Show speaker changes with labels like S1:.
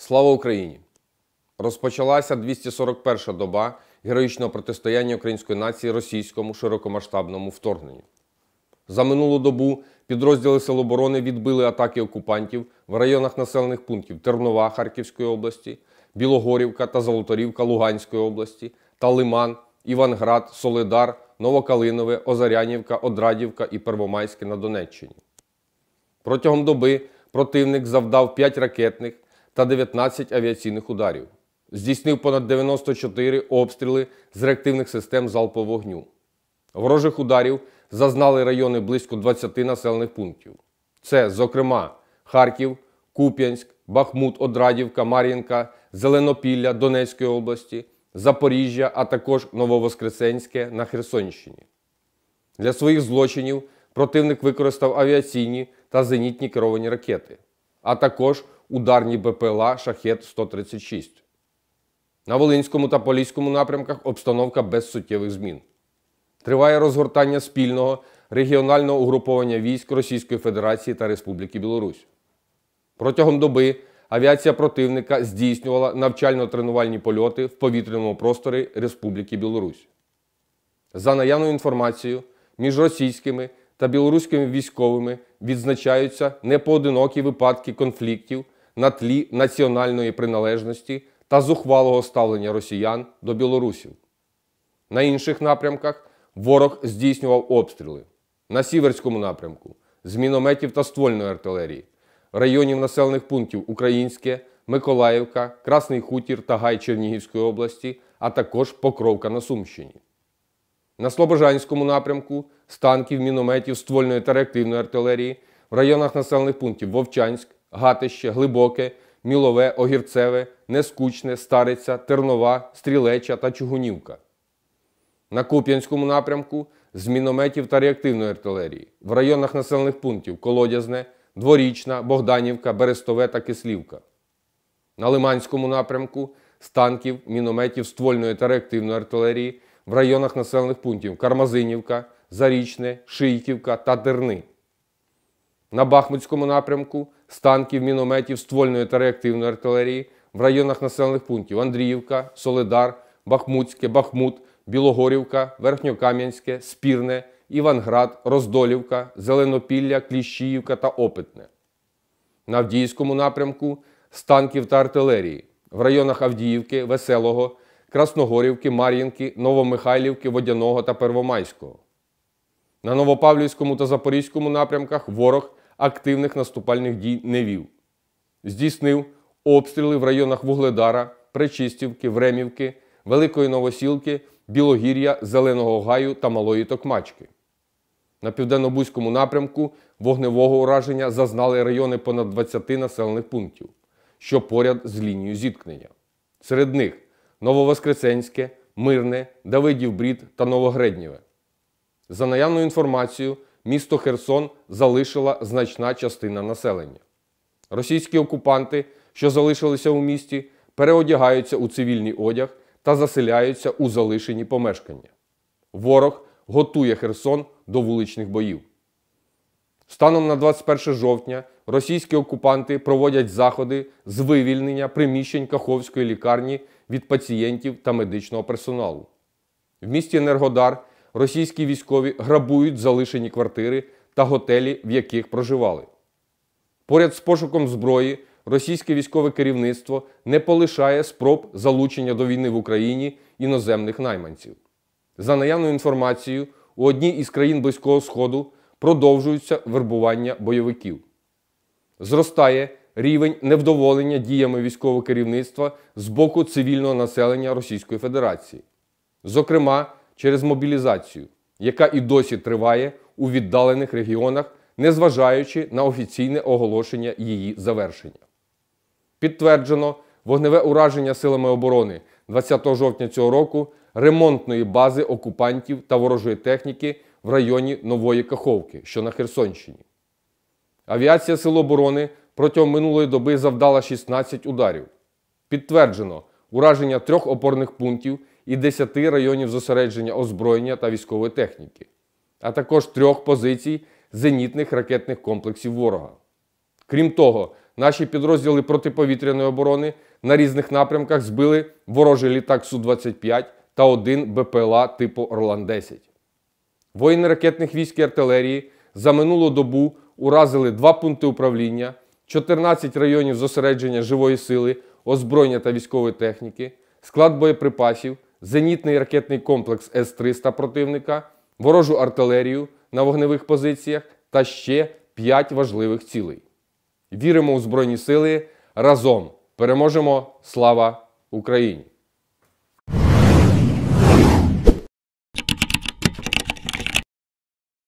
S1: Слава Україні! Розпочалася 241-ша доба героїчного протистояння української нації російському широкомасштабному вторгненню. За минулу добу підрозділи Сил оборони відбили атаки окупантів в районах населених пунктів Тернова Харківської області, Білогорівка та Золоторівка Луганської області та Лиман, Іванград, Солидар, Новокалинове, Озарянівка, Одрадівка і Первомайське на Донеччині. Протягом доби противник завдав 5 ракетних та 19 авіаційних ударів. Здійснив понад 94 обстріли з реактивних систем залпового вогню. Ворожих ударів зазнали райони близько 20 населених пунктів. Це, зокрема, Харків, Куп'янськ, Бахмут, Одрадівка, Мар'їнка, Зеленопілля Донецької області, Запоріжжя, а також Нововоскресенське на Херсонщині. Для своїх злочинів противник використав авіаційні та зенітні керовані ракети, а також ударні БПЛА «Шахет-136». На Волинському та Поліському напрямках обстановка без суттєвих змін. Триває розгортання спільного регіонального угруповання військ Російської Федерації та Республіки Білорусь. Протягом доби авіація противника здійснювала навчально-тренувальні польоти в повітряному просторі Республіки Білорусь. За наявною інформацією, між російськими та білоруськими військовими відзначаються непоодинокі випадки конфліктів на тлі національної приналежності та зухвалого ставлення росіян до білорусів. На інших напрямках ворог здійснював обстріли. На Сіверському напрямку – з мінометів та ствольної артилерії, районів населених пунктів Українське, Миколаївка, Красний Хутір та Гай Чернігівської області, а також Покровка на Сумщині. На Слобожанському напрямку – з танків, мінометів, ствольної та реактивної артилерії, в районах населених пунктів Вовчанськ, Гатище, Глибоке, Мілове, Огірцеве, Нескучне, Стариця, Тернова, Стрілеча та Чугунівка. На Куп'янському напрямку – з мінометів та реактивної артилерії, в районах населених пунктів Колодязне, Дворічна, Богданівка, Берестове та Кислівка. На Лиманському напрямку – з танків, мінометів, ствольної та реактивної артилерії, в районах населених пунктів Кармазинівка, Зарічне, Шийківка та Терни. На Бахмутському напрямку – з танків, мінометів, ствольної та реактивної артилерії, в районах населених пунктів Андріївка, Солидар, Бахмутське, Бахмут, Білогорівка, Верхньокам'янське, Спірне, Іванград, Роздолівка, Зеленопілля, Кліщіївка та Опитне. На Авдіївському напрямку – з танків та артилерії, в районах Авдіївки, Веселого, Красногорівки, Мар'їнки, Новомихайлівки, Водяного та Первомайського. На Новопавлівському та Запорізькому напрямках ворог активних наступальних дій не вів. Здійснив обстріли в районах Вугледара, Пречистівки, Времівки, Великої Новосілки, Білогір'я, Зеленого Гаю та Малої Токмачки. На Південно-Бузькому напрямку вогневого ураження зазнали райони понад 20 населених пунктів, що поряд з лінією зіткнення. Серед них Нововоскресенське, Мирне, Давидів-Брід та Новогреднєве. За наявною інформацією, місто Херсон залишила значна частина населення. Російські окупанти, що залишилися у місті, переодягаються у цивільний одяг та заселяються у залишені помешкання. Ворог готує Херсон до вуличних боїв. Станом на 21 жовтня російські окупанти проводять заходи з вивільнення приміщень Каховської лікарні від пацієнтів та медичного персоналу. В місті Енергодар російські військові грабують залишені квартири та готелі, в яких проживали. Поряд з пошуком зброї російське військове керівництво не полишає спроб залучення до війни в Україні іноземних найманців. За наявною інформацією, у одній із країн Близького Сходу продовжується вербування бойовиків. Зростає рівень невдоволення діями військового керівництва з боку цивільного населення Російської Федерації. Зокрема, через мобілізацію, яка і досі триває у віддалених регіонах, незважаючи на офіційне оголошення її завершення. Підтверджено вогневе ураження силами оборони 20 жовтня цього року ремонтної бази окупантів та ворожої техніки в районі Нової Каховки, що на Херсонщині. Авіація Сил оборони протягом минулої доби завдала 16 ударів. Підтверджено ураження 3 опорних пунктів і 10 районів зосередження озброєння та військової техніки, а також 3 позицій зенітних ракетних комплексів ворога. Крім того, наші підрозділи протиповітряної оборони на різних напрямках збили ворожий літак Су-25 та один БПЛА типу Орлан-10. Воїни ракетних військ і артилерії за минулу добу уразили 2 пункти управління, 14 районів зосередження живої сили, озброєння та військової техніки, склад боєприпасів, зенітний ракетний комплекс С-300 противника, ворожу артилерію на вогневих позиціях та ще 5 важливих цілей. Віримо у Збройні Сили. Разом переможемо! Слава Україні!